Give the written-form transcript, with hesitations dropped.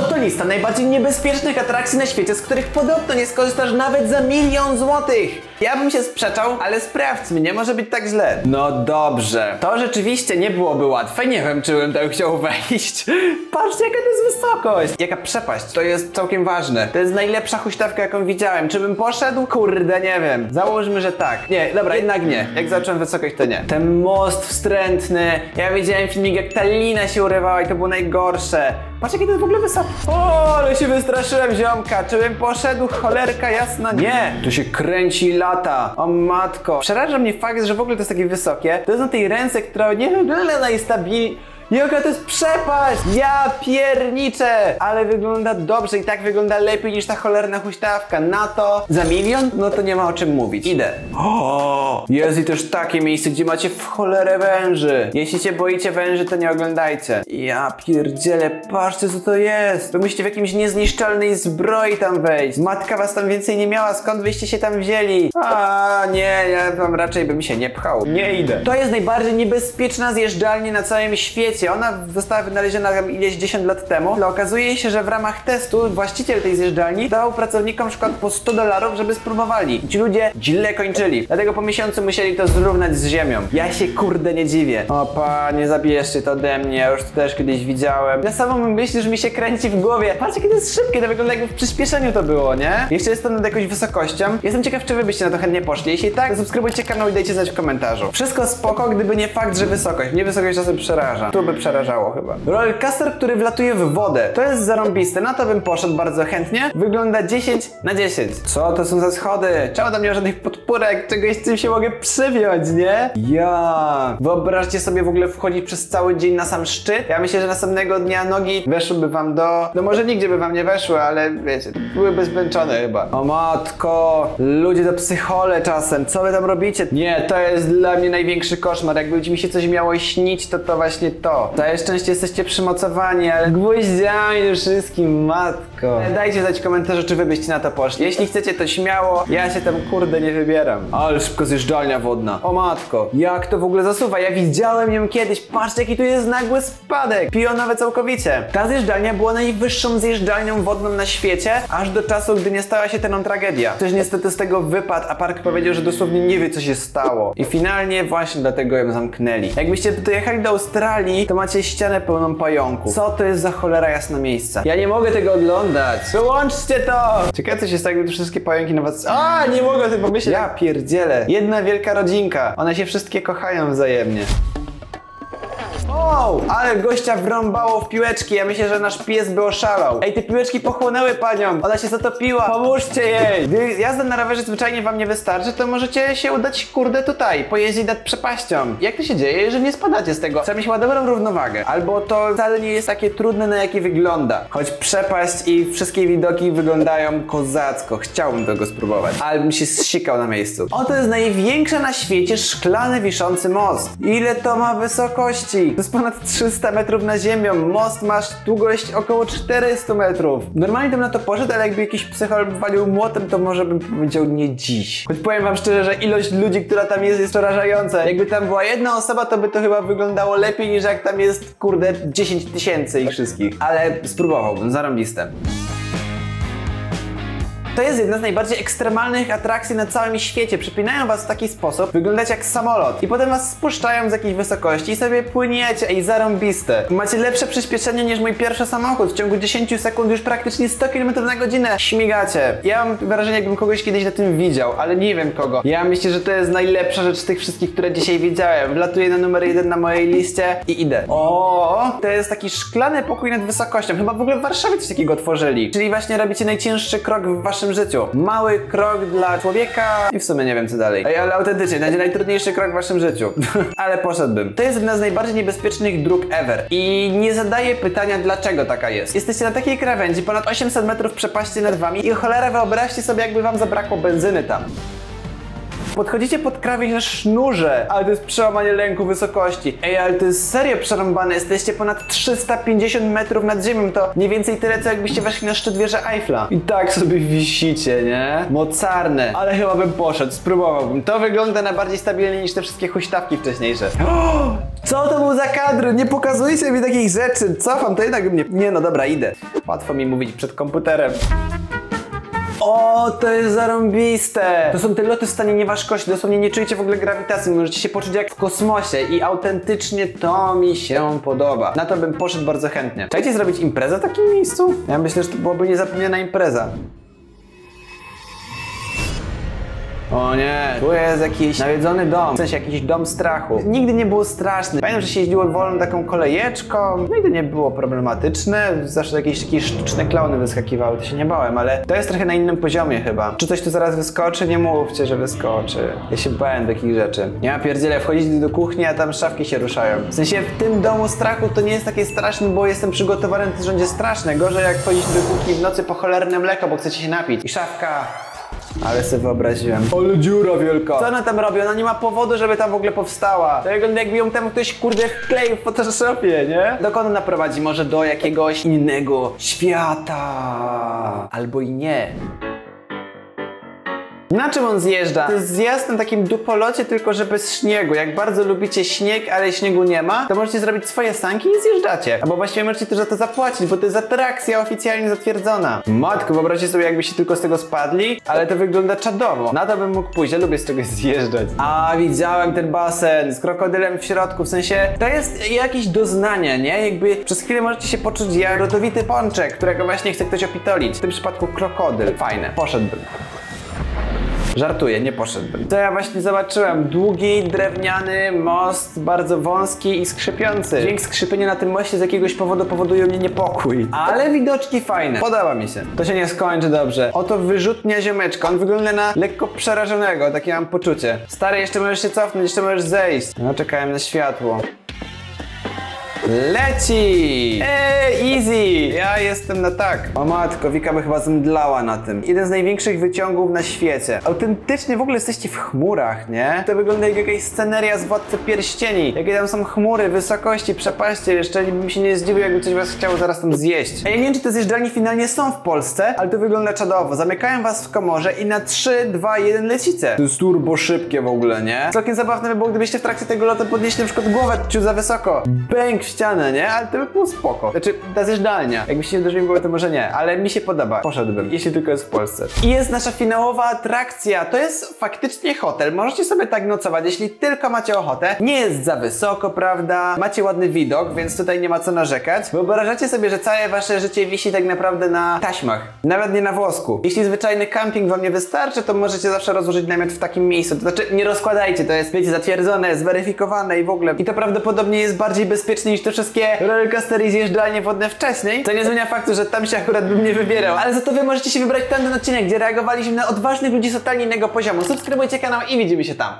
Oto lista najbardziej niebezpiecznych atrakcji na świecie, z których podobno nie skorzystasz nawet za 1 000 000 złotych. Ja bym się sprzeczał, ale sprawdźmy, nie może być tak źle. No dobrze. To rzeczywiście nie byłoby łatwe, nie wiem, czy bym tam chciał wejść. Patrzcie, jaka to jest wysokość. Jaka przepaść, to jest całkiem ważne. To jest najlepsza huśtawka, jaką widziałem. Czy bym poszedł? Kurde, nie wiem. Załóżmy, że tak. Nie, dobra, jednak nie. Jak zacząłem wysokość, to nie. Ten most wstrętny. Ja widziałem filmik, jak ta lina się urywała i to było najgorsze. Patrz, jakie to jest w ogóle wysoko. O, ale się wystraszyłem, ziomka. Czy bym poszedł? Cholerka jasna. Nie. Tu się kręci lata. O matko. Przeraża mnie fakt, że w ogóle to jest takie wysokie. To jest na tej ręce, która nie wygląda najstabilniej. Jaka to jest przepaść! Ja pierniczę! Ale wygląda dobrze i tak wygląda lepiej niż ta cholerna huśtawka. Na to za 1 000 000? No to nie ma o czym mówić. Idę. O! Jest i też takie miejsce, gdzie macie w cholerę węży. Jeśli się boicie węży, to nie oglądajcie. Ja pierdzielę, patrzcie co to jest. Wy musicie w jakimś niezniszczalnej zbroi tam wejść. Matka was tam więcej nie miała, skąd wyście się tam wzięli? A nie, ja tam raczej bym się nie pchał. Nie idę. To jest najbardziej niebezpieczna zjeżdżalnia na całym świecie. Ona została wynaleziona ileś 10 lat temu, ale okazuje się, że w ramach testu właściciel tej zjeżdżalni dawał pracownikom przykład po $100, żeby spróbowali. I ci ludzie źle kończyli. Dlatego po miesiącu musieli to zrównać z ziemią. Ja się kurde nie dziwię. O panie, zabierzcie to ode mnie, ja już to też kiedyś widziałem. Ja samą myślę, że mi się kręci w głowie. Patrz, jakie to jest szybkie, to wygląda jakby w przyspieszeniu to było, nie? Jeszcze jestem nad jakąś wysokością. Jestem ciekaw, czy wy byście na to chętnie poszli. Jeśli tak, subskrybujcie kanał i dajcie znać w komentarzu. Wszystko spoko, gdyby nie fakt, że wysokość. Mnie wysokość czasem przeraża. Tu by przerażało chyba. Rollercoaster, który wlatuje w wodę. To jest zarąbiste, na to bym poszedł bardzo chętnie. Wygląda 10 na 10. Co to są za schody? Czemu tam nie ma żadnych podpórek? Czegoś, z czym się mogę przywiąć, nie? Ja. Wyobraźcie sobie w ogóle wchodzić przez cały dzień na sam szczyt. Ja myślę, że następnego dnia nogi weszłyby wam do... No może nigdzie by wam nie weszły, ale wiecie, byłyby zmęczone chyba. O matko, ludzie to psychole czasem. Co wy tam robicie? Nie, to jest dla mnie największy koszmar. Jakby mi się coś miało śnić, to właśnie to. Całe szczęście jesteście przymocowani, ale gwoździami wszystkim, matko. Dajcie znać w komentarzu, czy wy byście na to poszli. Jeśli chcecie, to śmiało. Ja się tam kurde nie wybieram. Ale szybko zjeżdżalnia wodna. O matko, jak to w ogóle zasuwa? Ja widziałem ją kiedyś. Patrzcie, jaki tu jest nagły spadek. Pionowe całkowicie. Ta zjeżdżalnia była najwyższą zjeżdżalnią wodną na świecie, aż do czasu, gdy nie stała się teną tragedia. Ktoś niestety z tego wypadł, a park powiedział, że dosłownie nie wie, co się stało. I finalnie właśnie dlatego ją zamknęli. Jakbyście dojechali do Australii, to macie ścianę pełną pająków. Co to jest za cholera jasne miejsce? Ja nie mogę tego oglądać. Wyłączcie to! Ciekawe, co się stało, gdy wszystkie pająki na was... A, nie mogę o tym pomyśleć. Ja pierdzielę. Jedna wielka rodzinka. One się wszystkie kochają wzajemnie. Wow, ale gościa wrąbało w piłeczki. Ja myślę, że nasz pies by oszalał. Ej, te piłeczki pochłonęły panią. Ona się zatopiła. Pomóżcie jej. Gdy jazda na rowerze zwyczajnie wam nie wystarczy, to możecie się udać kurde tutaj, pojeździć nad przepaścią. Jak to się dzieje, jeżeli nie spadacie z tego? Trzeba mieć chyba dobrą równowagę. Albo to wcale nie jest takie trudne, na jakie wygląda. Choć przepaść i wszystkie widoki wyglądają kozacko. Chciałbym tego spróbować. Ale bym się zsikał na miejscu. Oto jest największy na świecie szklany wiszący most. Ile to ma wysokości? To jest ponad 300 metrów nad ziemią. Most ma długość około 400 metrów. Normalnie bym na to poszedł, ale jakby jakiś psychol walił młotem, to może bym powiedział nie dziś. Choć powiem wam szczerze, że ilość ludzi, która tam jest przerażająca. Jakby tam była jedna osoba, to by to chyba wyglądało lepiej niż jak tam jest, kurde, 10 000 ich wszystkich. Ale spróbowałbym, zarąbiste. To jest jedna z najbardziej ekstremalnych atrakcji na całym świecie. Przypinają was w taki sposób, wyglądacie jak samolot i potem was spuszczają z jakiejś wysokości i sobie płyniecie. Ej, zarąbiste. Macie lepsze przyspieszenie niż mój pierwszy samochód. W ciągu 10 sekund już praktycznie 100 km na godzinę śmigacie. Ja mam wrażenie, jakbym kogoś kiedyś na tym widział, ale nie wiem kogo. Ja myślę, że to jest najlepsza rzecz z tych wszystkich, które dzisiaj widziałem. Wlatuję na numer 1 na mojej liście i idę. O, to jest taki szklany pokój nad wysokością. Chyba w ogóle w Warszawie coś takiego tworzyli. Czyli właśnie robicie najcięższy krok w waszym życiu. Mały krok dla człowieka i w sumie nie wiem co dalej. Ej, ale autentycznie, będzie najtrudniejszy krok w waszym życiu. Ale poszedłbym. To jest jedna z najbardziej niebezpiecznych dróg ever. I nie zadaję pytania, dlaczego taka jest. Jesteście na takiej krawędzi, ponad 800 metrów przepaści nad wami i cholera, wyobraźcie sobie, jakby wam zabrakło benzyny tam. Podchodzicie pod krawędź na sznurze, ale to jest przełamanie lęku wysokości. Ej, ale to jest serio przerąbane, jesteście ponad 350 metrów nad ziemią, to mniej więcej tyle, co jakbyście weszli na szczyt wieży Eiffla. I tak sobie wisicie, nie? Mocarne. Ale chyba bym poszedł, spróbowałbym. To wygląda na bardziej stabilnie niż te wszystkie huśtawki wcześniejsze. Co to był za kadr? Nie pokazujcie mi takich rzeczy. Cofam, to jednak mnie... Nie no, dobra, idę. Łatwo mi mówić przed komputerem. O, to jest zarąbiste! To są te loty w stanie nieważkości, dosłownie nie czujecie w ogóle grawitacji, możecie się poczuć jak w kosmosie i autentycznie to mi się podoba. Na to bym poszedł bardzo chętnie. Chcieliście zrobić imprezę w takim miejscu? Ja myślę, że to byłaby niezapomniana impreza. O nie, tu jest jakiś nawiedzony dom, w sensie jakiś dom strachu. Nigdy nie było straszny. Pamiętam, że się jeździło wolną taką kolejeczką. Nigdy nie było problematyczne. Zawsze jakieś sztuczne klauny wyskakiwały, to się nie bałem, ale to jest trochę na innym poziomie chyba. Czy coś tu zaraz wyskoczy? Nie mówcie, że wyskoczy. Ja się bałem takich rzeczy. Ja pierdzielę, wchodzić do kuchni, a tam szafki się ruszają. W sensie w tym domu strachu to nie jest takie straszne, bo jestem przygotowany na to, że będzie straszne. Gorzej jak wchodzić do kuchni w nocy po cholerne mleko, bo chcecie się napić. I szafka... Ale sobie wyobraziłem. Ale dziura wielka. Co ona tam robi? Ona nie ma powodu, żeby tam w ogóle powstała. To wygląda jakby ją tam ktoś kurde wkleił w Photoshopie, nie? Dokąd ona prowadzi? Może do jakiegoś innego świata. Albo i nie. Na czym on zjeżdża? To jest zjazd na takim dupolocie, tylko że bez śniegu. Jak bardzo lubicie śnieg, ale śniegu nie ma, to możecie zrobić swoje sanki i zjeżdżacie. Albo właściwie możecie też za to zapłacić, bo to jest atrakcja oficjalnie zatwierdzona. Matko, wyobraźcie sobie, jakbyście tylko z tego spadli, ale to wygląda czadowo. Na to bym mógł pójść, ja lubię z czegoś zjeżdżać. A, widziałem ten basen z krokodylem w środku, w sensie to jest jakieś doznanie, nie? Jakby przez chwilę możecie się poczuć jak rodowity pączek, którego właśnie chce ktoś opitolić. W tym przypadku krokodyl. Fajne, poszedłbym. Żartuję, nie poszedłbym. To ja właśnie zobaczyłem. Długi, drewniany most, bardzo wąski i skrzypiący. Dźwięk skrzypienia na tym moście z jakiegoś powodu powoduje mnie niepokój. Ale widoczki fajne. Podoba mi się. To się nie skończy dobrze. Oto wyrzutnia ziomeczka. On wygląda na lekko przerażonego, takie mam poczucie. Stary, jeszcze możesz się cofnąć, jeszcze możesz zejść. No, czekałem na światło. Leci! Easy! Ja jestem na tak. O matko, Wika by chyba zemdlała na tym. Jeden z największych wyciągów na świecie. Autentycznie w ogóle jesteście w chmurach, nie? To wygląda jak jakaś sceneria z Władcy Pierścieni. Jakie tam są chmury, wysokości, przepaście. Jeszcze bym się nie zdziwił, jakby coś was chciało zaraz tam zjeść. Ja nie wiem, czy te zjeżdżalnie finalnie są w Polsce, ale to wygląda czadowo. Zamykają was w komorze i na 3, 2, 1 lecicie. To jest turbo szybkie w ogóle, nie? Całkiem zabawne by było, gdybyście w trakcie tego lotu podnieśli na przykład głowę ciut za wysoko. Bęk w ścianę, nie? Ale to by było spoko. Znaczy, ta zjeżdżalnia. Jakbyście nie uderzyli w głowę, to może nie. Ale mi się podoba. Poszedłbym. Jeśli tylko jest w Polsce. I jest nasza finałowa atrakcja. To jest faktycznie hotel. Możecie sobie tak nocować, jeśli tylko macie ochotę. Nie jest za wysoko, prawda? Macie ładny widok, więc tutaj nie ma co narzekać. Wyobrażacie sobie, że całe wasze życie wisi tak naprawdę na taśmach. Nawet nie na włosku. Jeśli zwyczajny camping wam nie wystarczy, to możecie zawsze rozłożyć namiot w takim miejscu. To znaczy, nie rozkładajcie. To jest, wiecie, zatwierdzone, zweryfikowane i w ogóle. I to prawdopodobnie jest bardziej bezpieczne niż te wszystkie rollercoastery i zjeżdżalnie wodne wcześniej. To nie zmienia faktu, że tam się akurat bym nie wybierał. Ale za to wy możecie się wybrać ten odcinek, gdzie reagowaliśmy na odważnych ludzi z totalnie innego poziomu. Subskrybujcie kanał i widzimy się tam.